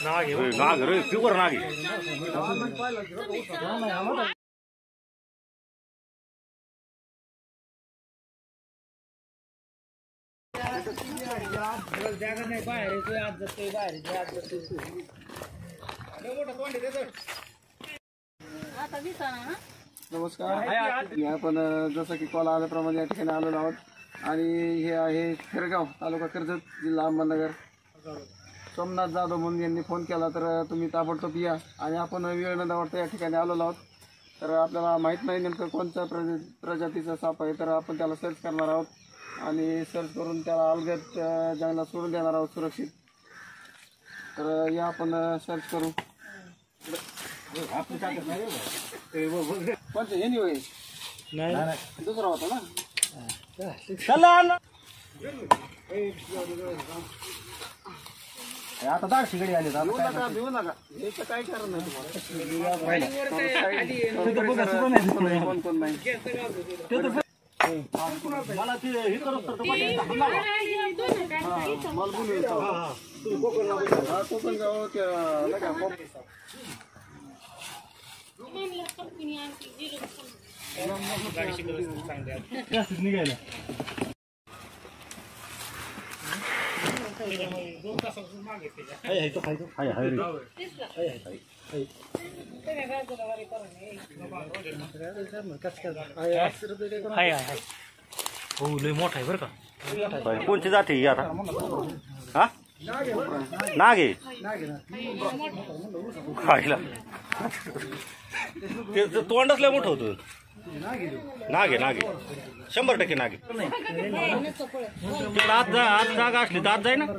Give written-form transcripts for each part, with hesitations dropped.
नाग रे प्युअर नाग नमस्कार. आपण जसं की कॉल आल्याप्रमाणे या ठिकाणी आलेलो आहोत आणि हे आहे खेरगाव तालुका कर्जत जिल्हा अहमदनगर. सोमनाथ जाधव म्हणून यांनी फोन केला तर तुम्ही ताबडतोब या आणि आपण वेळ न दावडता या ठिकाणी आलेलो आहोत. तर आपल्याला माहीत नाही नेमकं कोणत्या प्रजातीचा साप आहे, तर आपण त्याला सर्च करणार आहोत आणि सर्च करून त्याला अलगद जंगलात सोडून देणार आहोत सुरक्षित. तर या आपण सर्च करू. कोणतं हे नाही दुसरा होता ना. आता दाग शिगडी आली भिवू नका. याचं काय कारण नाही कोण नाही. मला ते हे करत कोकण गाव निघायला हो लय मोठा आहे बरं का. कोणची जाते आता हा नाग आहे खायला ते तोंडच लय मोठं होतं. नाग आहे 100% नाग आहे. तिकडे आत जागा असली तर आत जाय ना.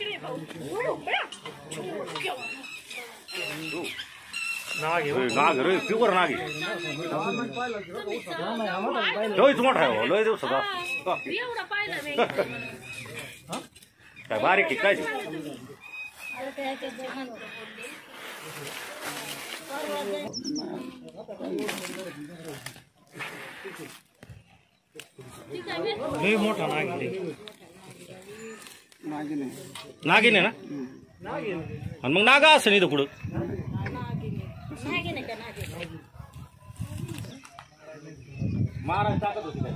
नाग रे प्युअर नाग आहे. लयच मोठा आहे लय दिवसाचा. काय बारीक आहे काय लय मोठा नागिन आहे ना. आणि मग नागा असं नाही तर पुढं महाराज टाकत होती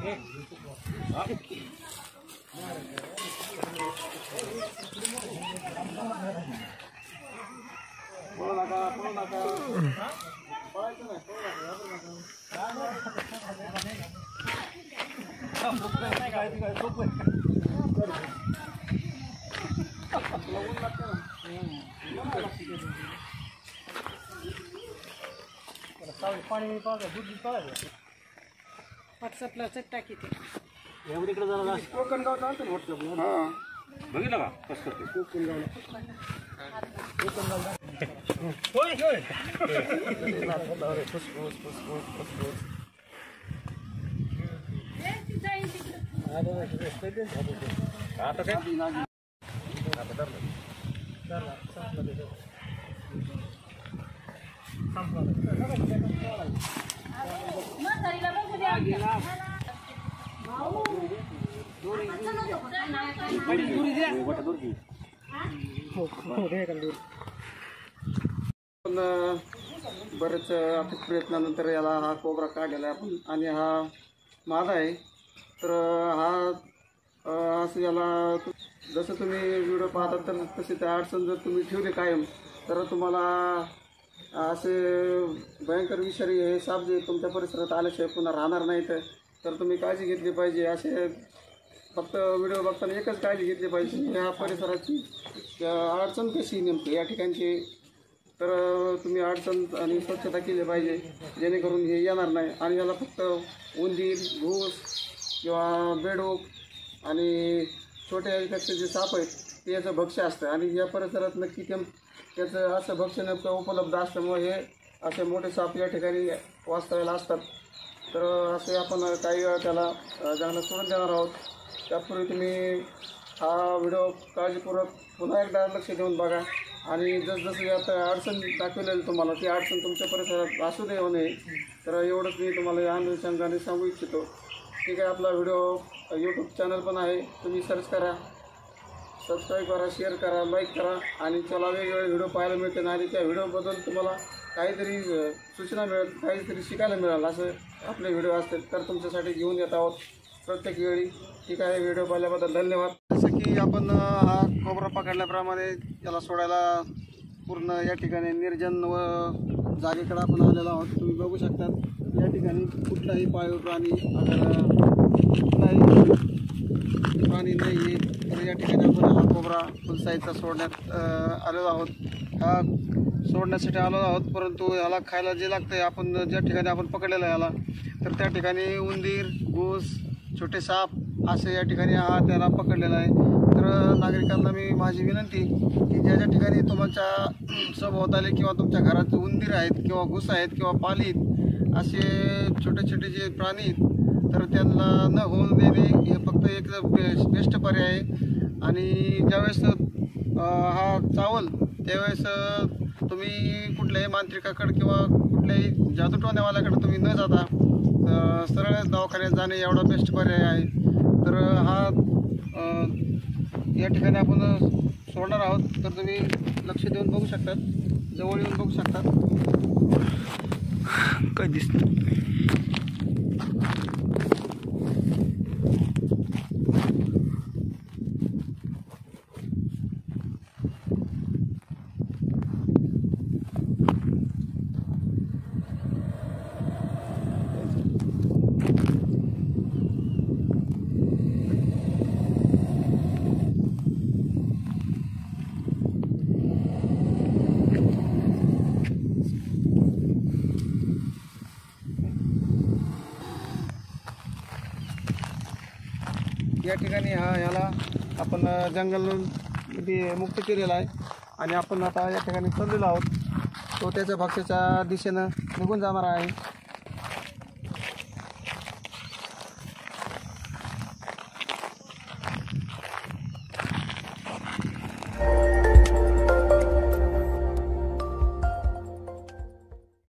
पाणी व्हॉट्सअपला टाकी एवढी इकडे जरा कोकण गाव चालतं ना व्हॉट्सअपला. बघितलं का कसं करते कोकण गावला आता काय बरेच प्रयत्नानंतर याला हा कोबरा काढलेला आहे आपण आणि हा माझा आहे. तर हा असं याला जसं तुम्ही व्हिडिओ पाहता तर तसे त्या अडचण जर तुम्ही ठेवले कायम तर तुम्हाला असे भयंकर विषारी हे साप जे तुमच्या परिसरात आल्याशिवाय पुन्हा राहणार नाहीत. तर तुम्ही काळजी घेतली पाहिजे. असे फक्त व्हिडिओ बघताना एकच काळजी घेतली पाहिजे ह्या परिसराची अडचण कशी नेमकी या ठिकाणची. तर तुम्ही अडचण आणि स्वच्छता केली पाहिजे जेणेकरून हे येणार नाही. आणि याला फक्त उंदीर घूस किंवा बेडूक आणि छोट्या याच्यापेक्षा जे साप आहेत ते याचं भक्ष्य असतं आणि या परिसरात नक्की त्याचं असं भक्ष्य नेमकं उपलब्ध असल्यामुळे हे असे मोठे साप या ठिकाणी वास्तव्याला असतात. तर असे आपण काही वेळा त्याला जंगलात सोडून देणार आहोत. त्यापूर्वी तुम्ही हा व्हिडिओ काळजीपूर्वक पुन्हा एकदा लक्ष देऊन बघा आणि जसजसं यात अडचण दाखवलेली तुम्हाला ती अडचण तुमच्या परिसरात असू देऊ नये. तर एवढंच मी तुम्हाला या अनुषंगाने सांगू इच्छितो. ठीक आहे. आपला व्हिडिओ यूट्यूब चॅनल पण आहे, तुम्ही सर्च करा सबस्क्राईब करा, शेअर करा, लाईक करा आणि चला वेगवेगळे व्हिडिओ पाहायला मिळते आणि त्या व्हिडिओबद्दल तुम्हाला काहीतरी सूचना मिळेल, काहीतरी शिकायला मिळेल असं आपले व्हिडिओ असतील तर तुमच्यासाठी घेऊन येत आहोत प्रत्येक वेळी. ठीक आहे, व्हिडिओ पाहिल्याबद्दल धन्यवाद. जसं की आपण हा कोबरा पकडल्याप्रमाणे याला सोडायला पूर्ण या ठिकाणी निर्जन व जागेकडे आपण आलेलो आहोत. तुम्ही बघू शकतात या ठिकाणी कुठलाही पाळीव प्राणी प्राणी नाही आहे. तर या ठिकाणी आपण हा कोबरा फुल साईजचा सोडण्यात आलेलो आहोत. हा सोडण्यासाठी आलो आहोत, परंतु याला खायला जे लागतं आहे आपण ज्या ठिकाणी आपण पकडलेलं आहे याला, तर त्या ठिकाणी उंदीर, घूस, छोटे साप असे या ठिकाणी हा त्याला पकडलेला आहे. तर नागरिकांना मी माझी विनंती की ज्या ज्या ठिकाणी तुमच्या सभोवताली किंवा तुमच्या घरात उंदीर आहेत किंवा घुस आहेत किंवा पालीत असे छोटे छोटे जे प्राणी आहेत तर त्यांना न होऊन देणे हे फक्त एक बेस्ट पर्याय आहे. आणि ज्यावेळेस हा चावल त्यावेळेस तुम्ही कुठल्याही मांत्रिकाकडे किंवा कुठल्याही जादूटोण्यावाल्याकडे तुम्ही न जाता सरळ दवाखान्यात जाणे एवढा बेस्ट पर्याय आहे. तर हा या ठिकाणी आपण सोडणार आहोत, तर तुम्ही लक्ष देऊन बघू शकतात, जवळ येऊन बघू शकतात. काय दिसतं या ठिकाणी ह्याला आपण जंगलमध्ये मुक्त केलेला आहे आणि आपण आता या ठिकाणी चाललेलो आहोत. तो त्याच्या भक्ष्याच्या दिशेनं निघून जाणार आहे.